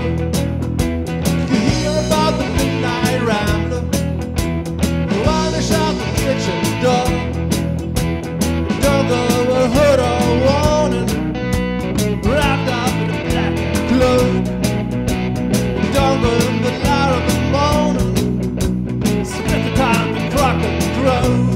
You hear about the midnight rambler, the one who shot the kitchen door. Don't go a hood or warning, wrapped up in a black cloak. Don't go in the light of the morning, split the time the crockett grove.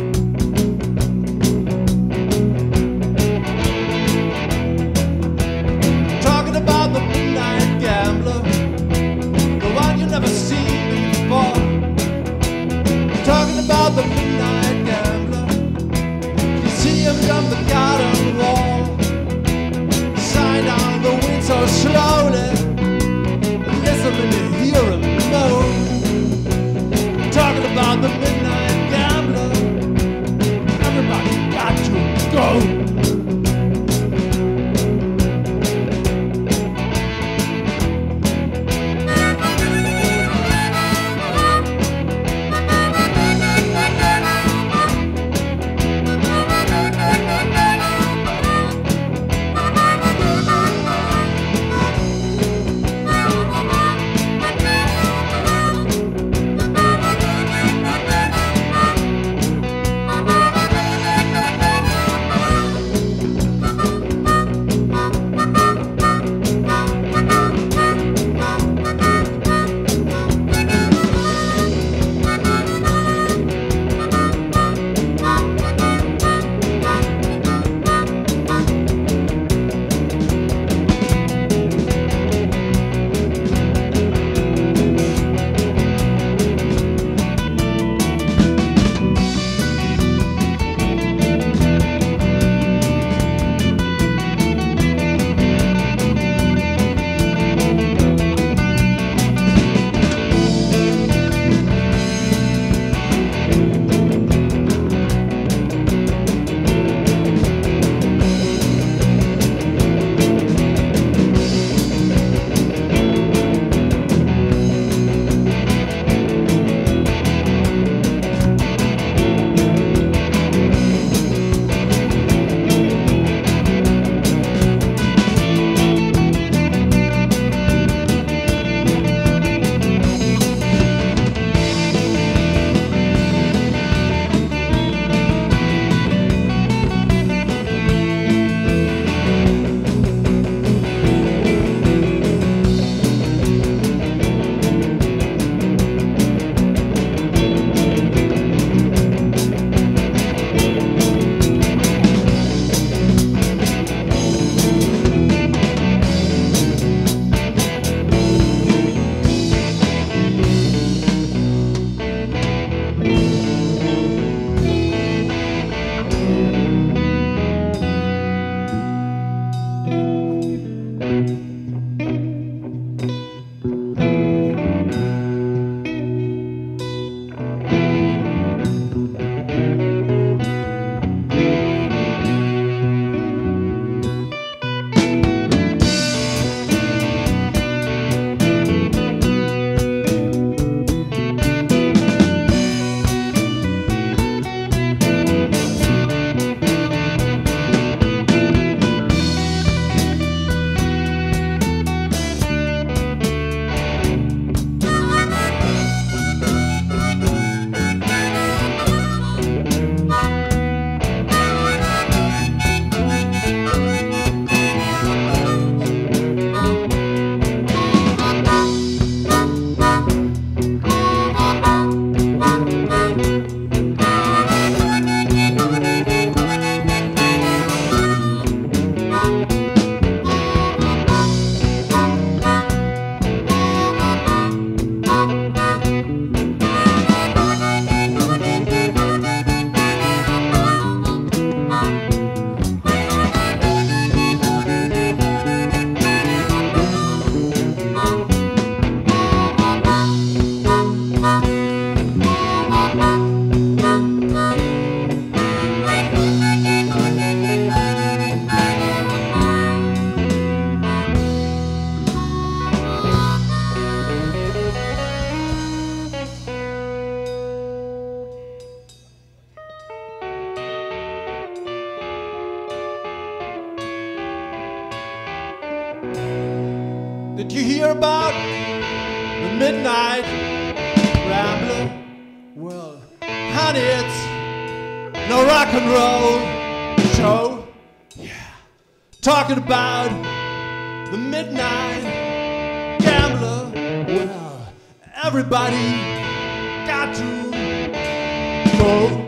Talking about the midnight gambler, the one you never seen before. Talking about the midnight gambler, you see him from the garden wall, sign down the wind so slowly, listen when you hear him moan. Talking about the midnight gambler, everybody got to go. Did you hear about the Midnight Rambler? Well, honey, it's no rock and roll show. Yeah, talking about the Midnight Gambler. Well, everybody got to go.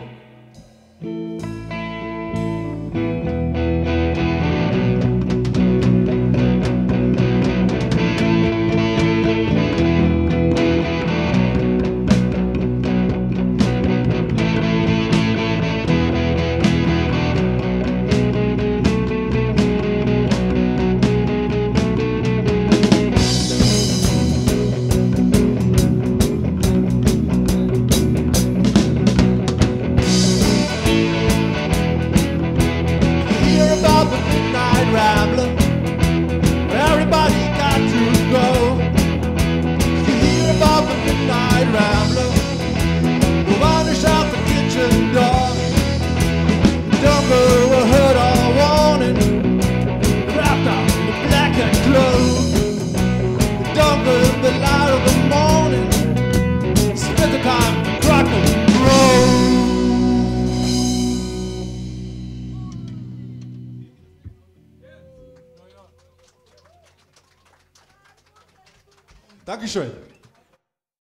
Rambler, everybody got to go. You hear about the Midnight Rambler, the wanders out the kitchen door. Don't go ahead all warning, wrapped up in the black and clothes. Don't go in the light of the morning, spend the time to rock and roll. Dankeschön.